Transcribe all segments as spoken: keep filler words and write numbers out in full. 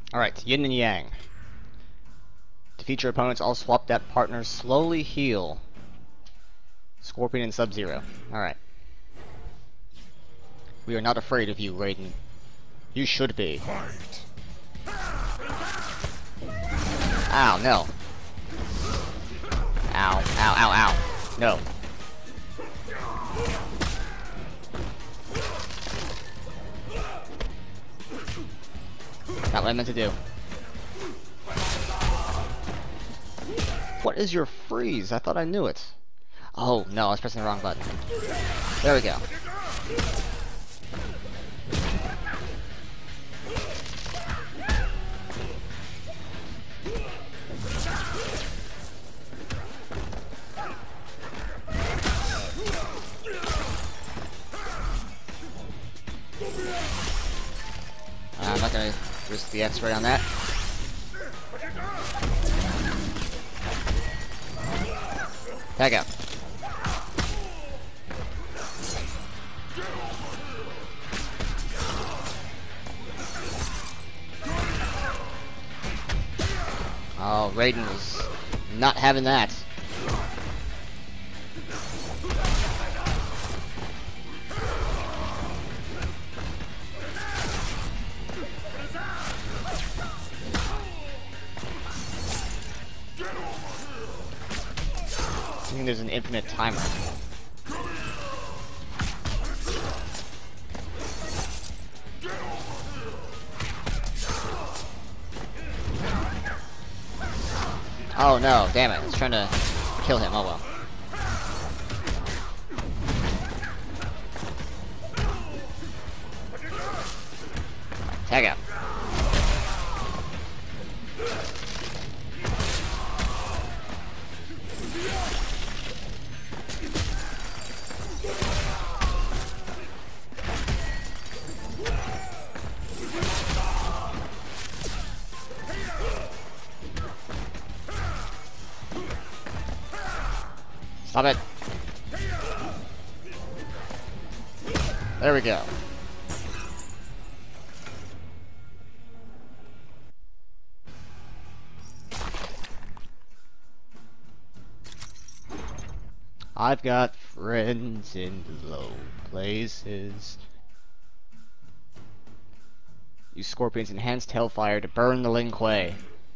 Alright, yin and yang. Defeat your opponents, all swap that partners, slowly heal. Scorpion and Sub-Zero. Alright. We are not afraid of you, Raiden. You should be. Ow, no. Ow, ow, ow, ow. No. Not what I meant to do. What is your freeze? I thought I knew it. Oh, no, I was pressing the wrong button. There we go. I'm not gonna risk the X-ray on that. Tag out. Oh, Raiden was not having that. I think there's an infinite timer. Oh no, damn it, I was trying to kill him, oh well. Tag out. Stop it. There we go. I've got friends in low places. Use Scorpion's enhanced Hellfire to burn the Lin Kuei.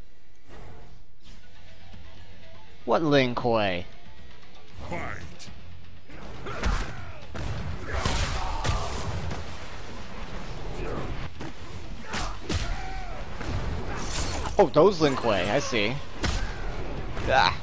What Lin Kuei? Fight. Oh, those Lin Kuei, I see. Ah.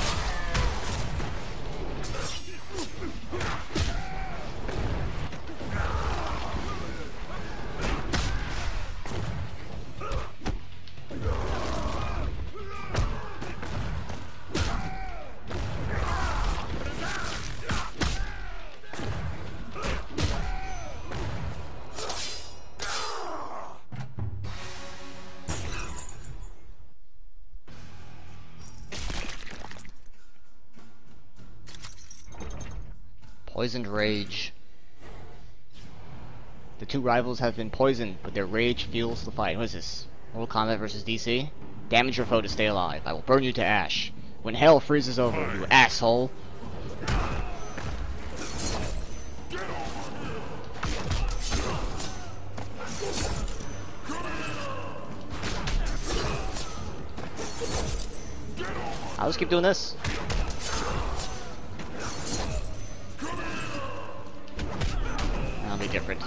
Poisoned Rage. The two rivals have been poisoned, but their rage fuels the fight. What is this? Mortal Kombat versus D C? Damage your foe to stay alive. I will burn you to ash. When hell freezes over, you asshole. I'll just keep doing this. That'll be different.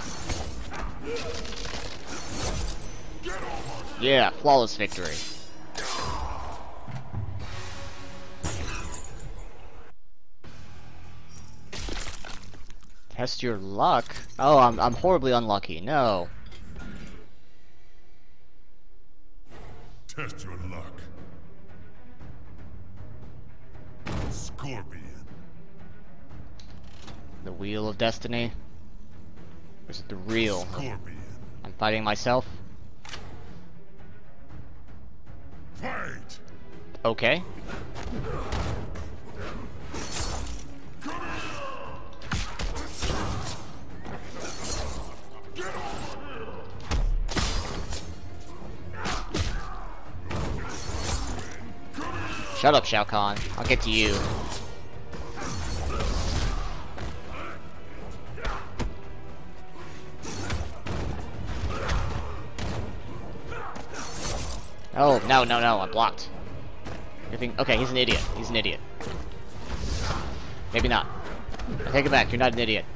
Yeah, flawless victory. Test your luck? Oh, I'm, I'm horribly unlucky. No. Test your luck. Scorpion. The Wheel of Destiny? Or is it the real? Scorpion. I'm fighting myself? Fight. Okay. Shut up, Shao Kahn. I'll get to you. Oh, no, no, no, I'm blocked. You think, okay, he's an idiot. He's an idiot. Maybe not. I take it back, you're not an idiot.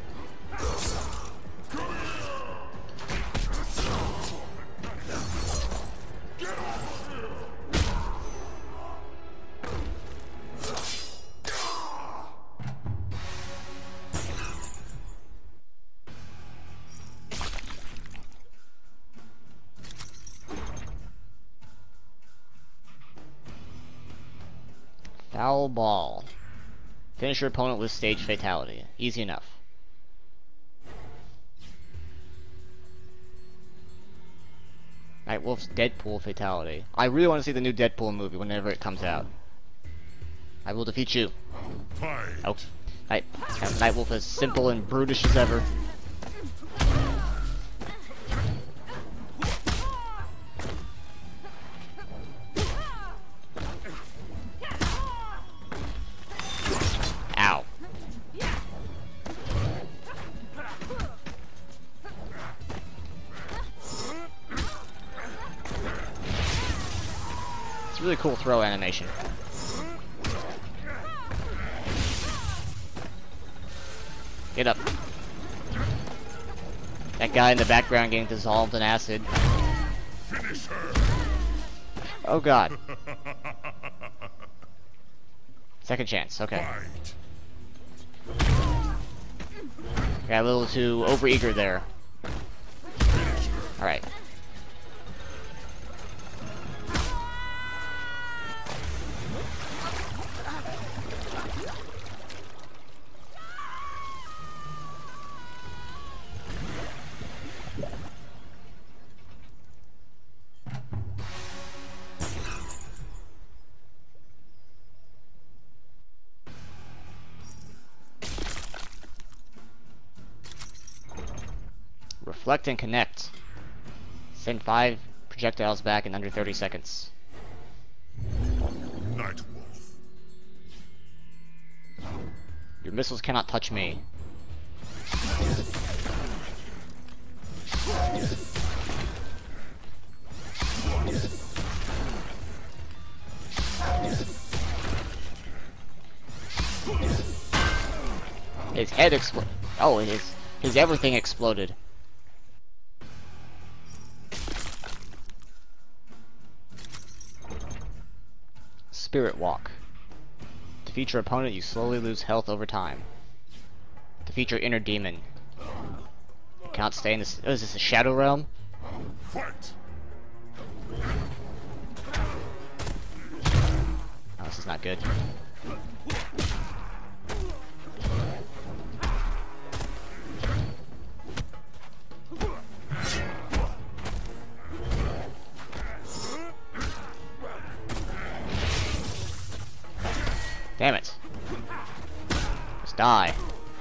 Foul ball. Finish your opponent with stage fatality. Easy enough. Night Wolf's Deadpool fatality. I really want to see the new Deadpool movie whenever it comes out. I will defeat you. Fight. Oh. Night, Night Wolf is simple and brutish as ever. Ow. It's a really cool throw animation. Get up. That guy in the background getting dissolved in acid. Finish her. Oh god. Second chance, okay. Fight. Got a little too overeager there. Alright. Reflect and connect. Send five projectiles back in under thirty seconds. Night Wolf. Your missiles cannot touch me. His head exploded. Oh, his his everything exploded. Spirit Walk. Defeat your opponent, you slowly lose health over time. Defeat your inner demon. You cannot stay in this. Oh, is this a Shadow Realm? Fight. Oh, this is not good. Damn it. Just die.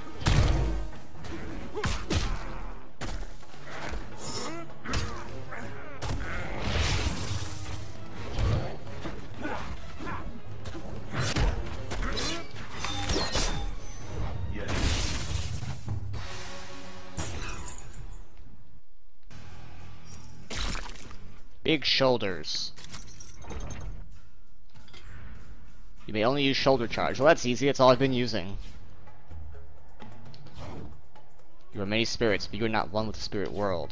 Big shoulders. You may only use shoulder charge. Well, that's easy. That's all I've been using. You are many spirits, but you are not one with the spirit world.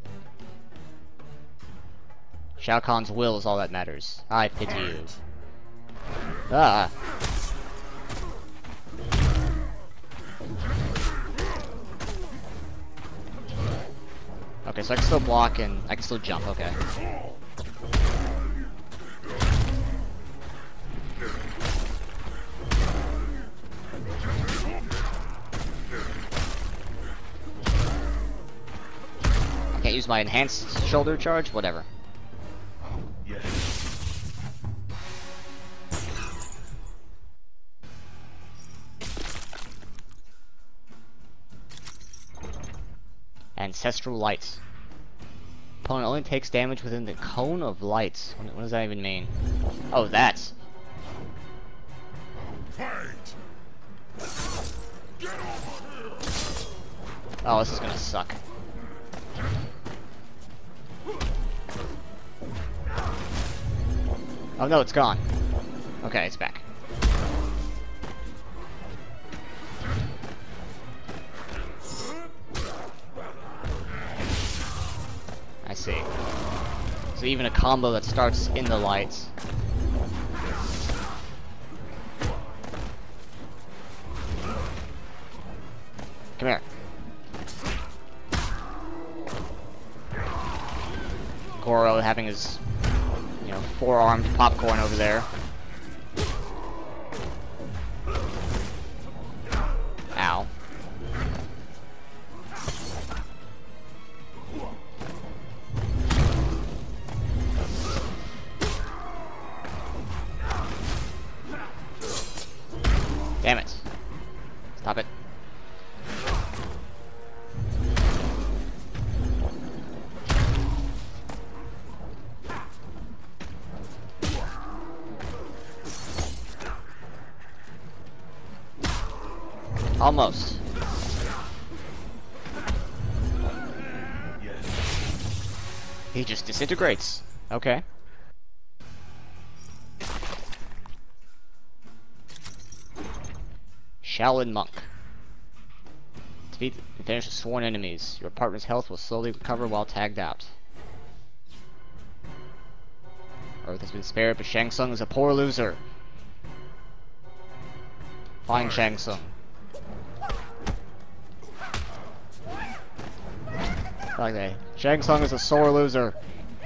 Shao Kahn's will is all that matters. I pity you. Ah. Okay, so I can still block and I can still jump. Okay. Can't use my enhanced shoulder charge? Whatever. Yes. Ancestral Light. Opponent only takes damage within the cone of light. What, what does that even mean? Oh, that. Oh, this is gonna suck. Oh no, it's gone. Okay, it's back. I see. So even a combo that starts in the lights. Come here. Goro having his, you know, four-armed popcorn over there. Ow. Damn it. Stop it. Almost. He just disintegrates. Okay. Shaolin Monk. Defeat and finish with sworn enemies. Your partner's health will slowly recover while tagged out. Earth has been spared, but Shang Tsung is a poor loser. Find Shang Tsung. Like that. Shang Tsung is a sore loser.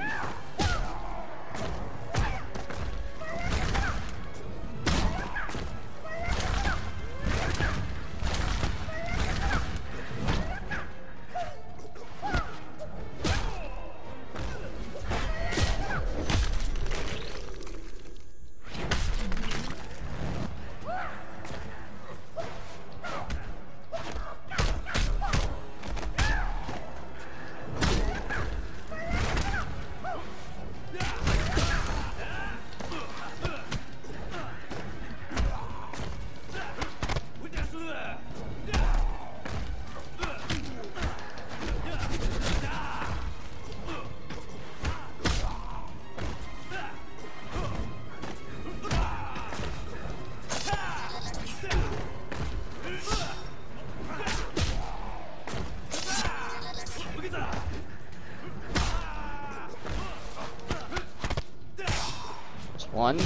One.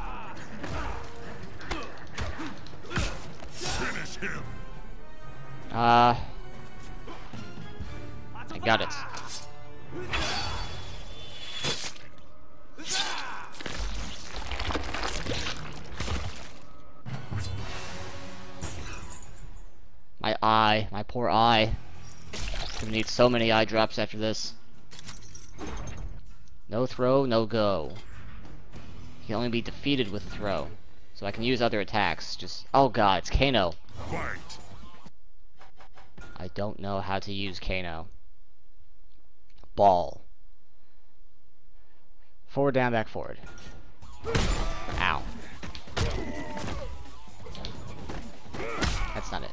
Finish him. Uh, I got it. My eye, my poor eye. Gonna need so many eye drops after this. No throw, no go. He can only be defeated with throw. So I can use other attacks. Just, oh god, it's Kano. Fight. I don't know how to use Kano. Ball. Forward, down, back, forward. Ow. That's not it.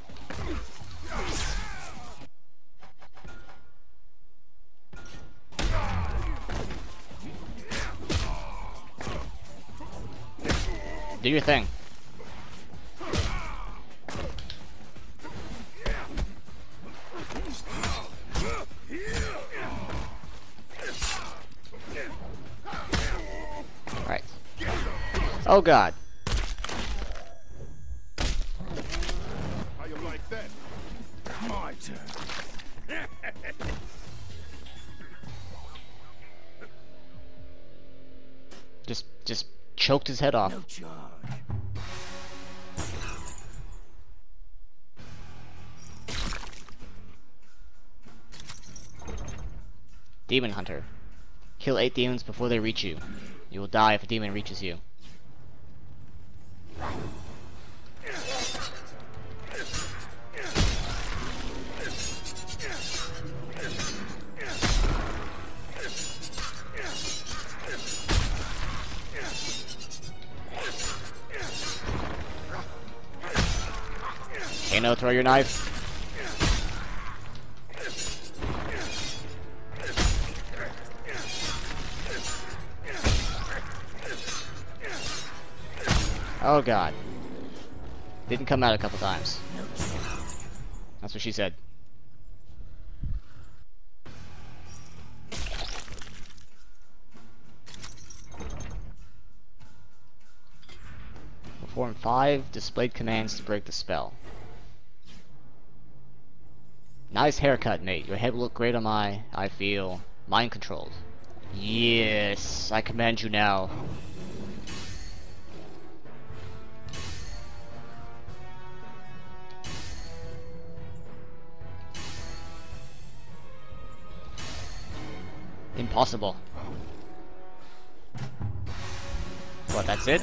Do your thing. Right. Oh god. How you like that? My turn. Just, just choked his head off. No charge. Demon Hunter. Kill eight demons before they reach you. You will die if a demon reaches you. Kano, throw your knife. Oh god. Didn't come out a couple times. That's what she said. Perform five displayed commands to break the spell. Nice haircut, mate. Your head will look great on my, I feel, mind controlled. Yes, I command you now. Impossible. What, that's it?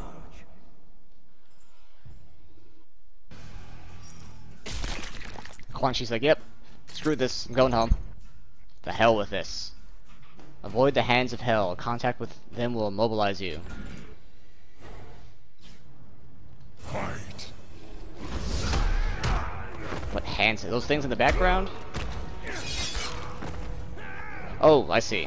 Quan Chi's like, yep, screw this, I'm going home. The hell with this. Avoid the hands of hell. Contact with them will immobilize you. Fight. What hands? Those things in the background? Oh, I see.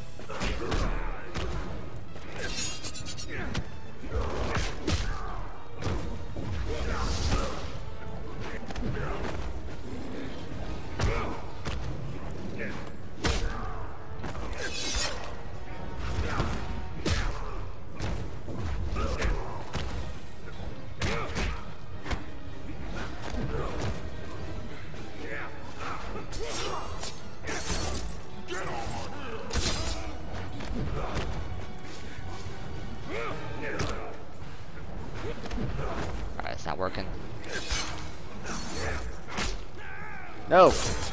Alright, it's not working. No!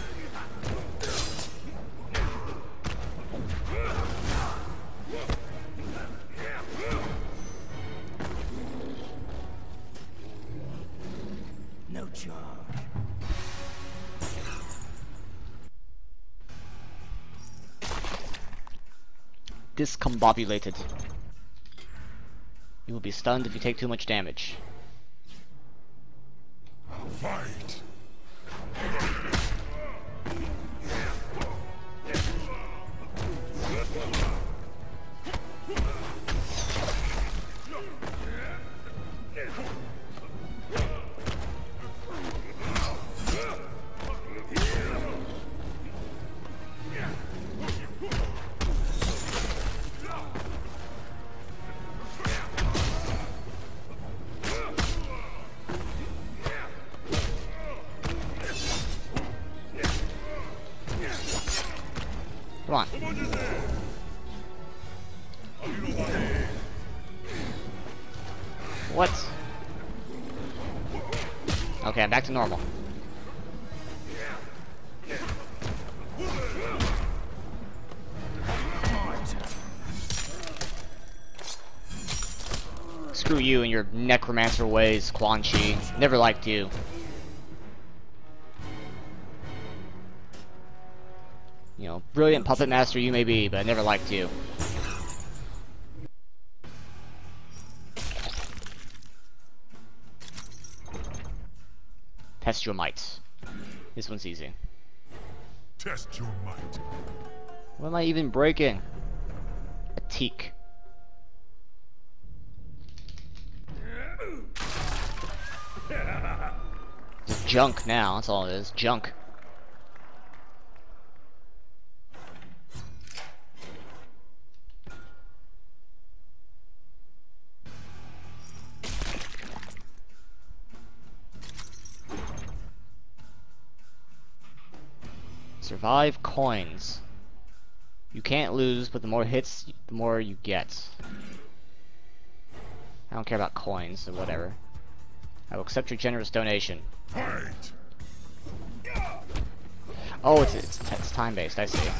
No charge. Discombobulated. You will be stunned if you take too much damage. Fight. Come on. What? Okay, I'm back to normal. Screw you and your necromancer ways, Quan Chi. Never liked you. You know, brilliant puppet master you may be, but I never liked you. Test your might. This one's easy. Test your might. What am I even breaking? A teak. Just junk now, that's all it is. Junk. Survive coins. You can't lose, but the more hits, the more you get. I don't care about coins, so whatever. I will accept your generous donation. Fight. Oh, it's it's, it's time-based, I see.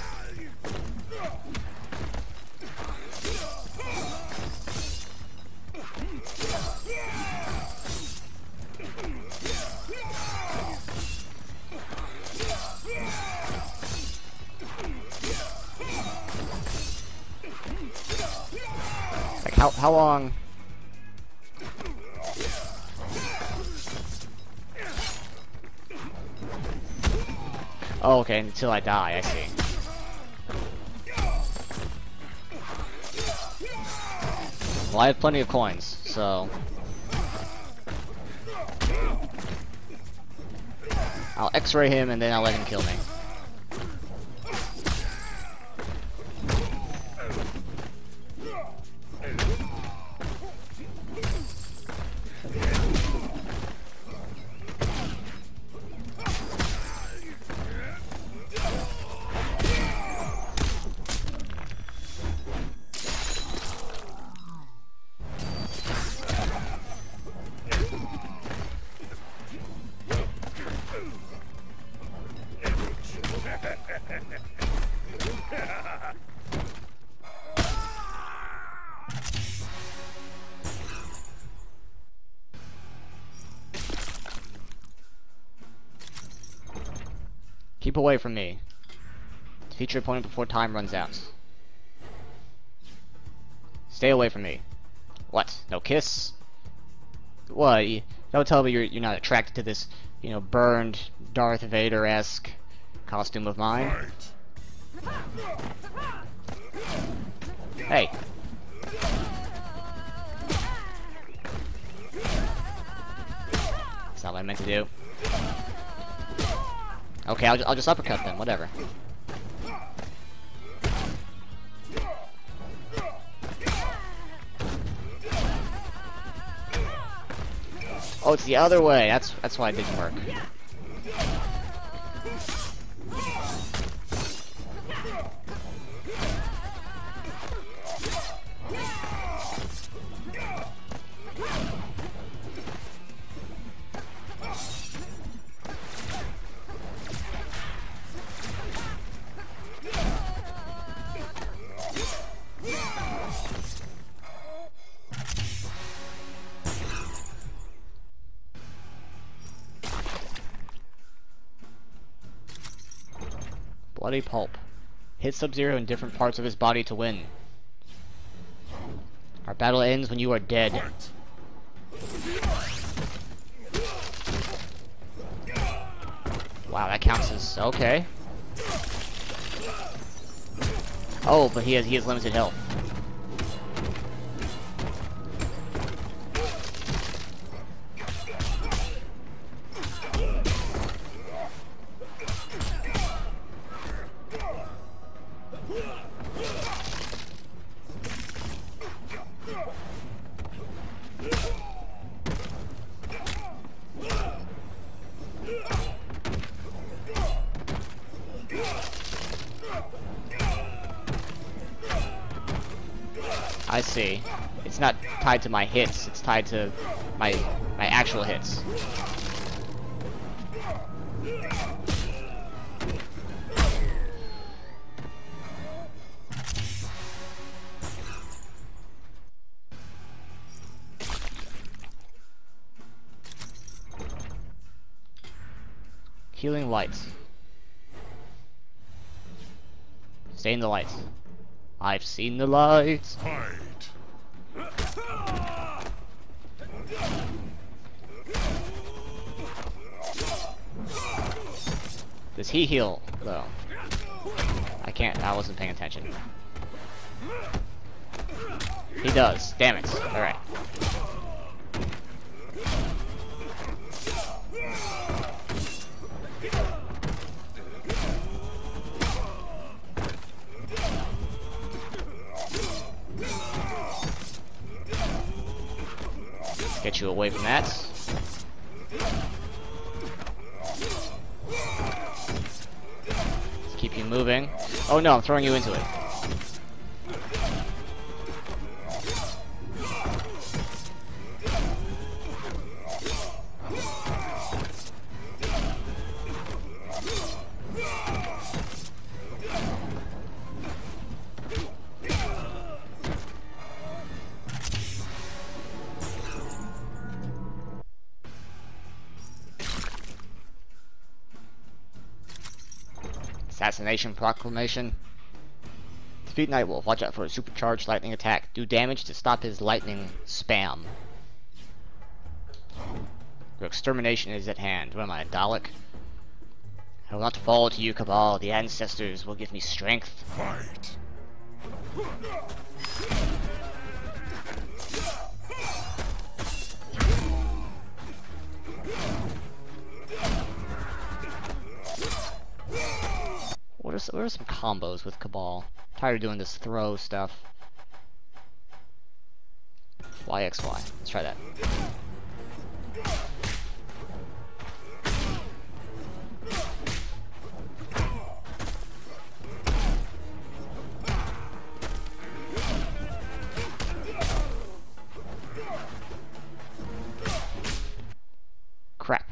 Like, how, how long... Oh, okay, until I die, I see. Well, I have plenty of coins, so... I'll X-ray him and then I'll let him kill me. Keep away from me. Defeat your opponent before time runs out. Stay away from me. What? No kiss? What? You don't tell me you're you're not attracted to this, you know, burned Darth Vader-esque costume of mine. Hey. That's not what I meant to do. Okay, I'll, I'll just uppercut them, whatever. Oh, it's the other way. That's that's why it didn't work. Bloody Pulp. Hit Sub-Zero in different parts of his body to win. Our battle ends when you are dead. Wow, that counts as okay. Oh, but he has he has limited health. I see. It's not tied to my hits, it's tied to my my actual hits. Healing lights. Stay in the lights. I've seen the lights. Fight. Does he heal, though? I can't, I wasn't paying attention. He does, damn it. Alright. Get you away from that. Let's keep you moving. Oh no, I'm throwing you into it. Assassination Proclamation. Defeat Nightwolf. Watch out for a supercharged lightning attack. Do damage to stop his lightning spam. Your extermination is at hand. What am I, a Dalek? I will not fall to you, Kabal. The ancestors will give me strength. Fight. what are some combos with Kabal? I'm tired of doing this throw stuff. Y X Y. Let's try that. Crap.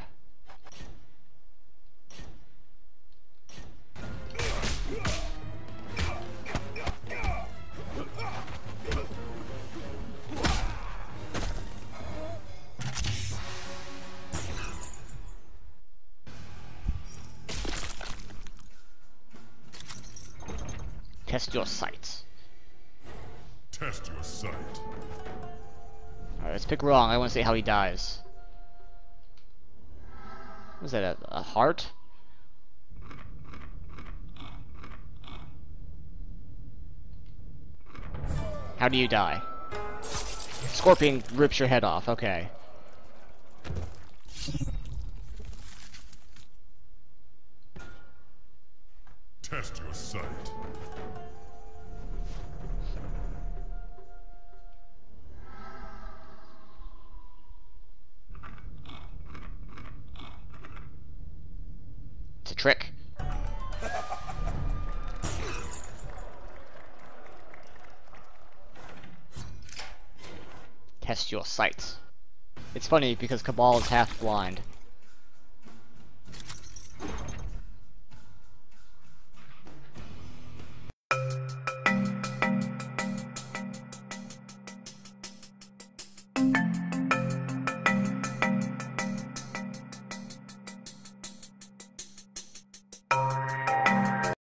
Test your sights. Test your sight. Alright, let's pick wrong. I want to see how he dies. Was that a, a heart? How do you die? Scorpion rips your head off, okay. Test your sight. It's a trick. Test your sights. It's funny because Kabal is half blind.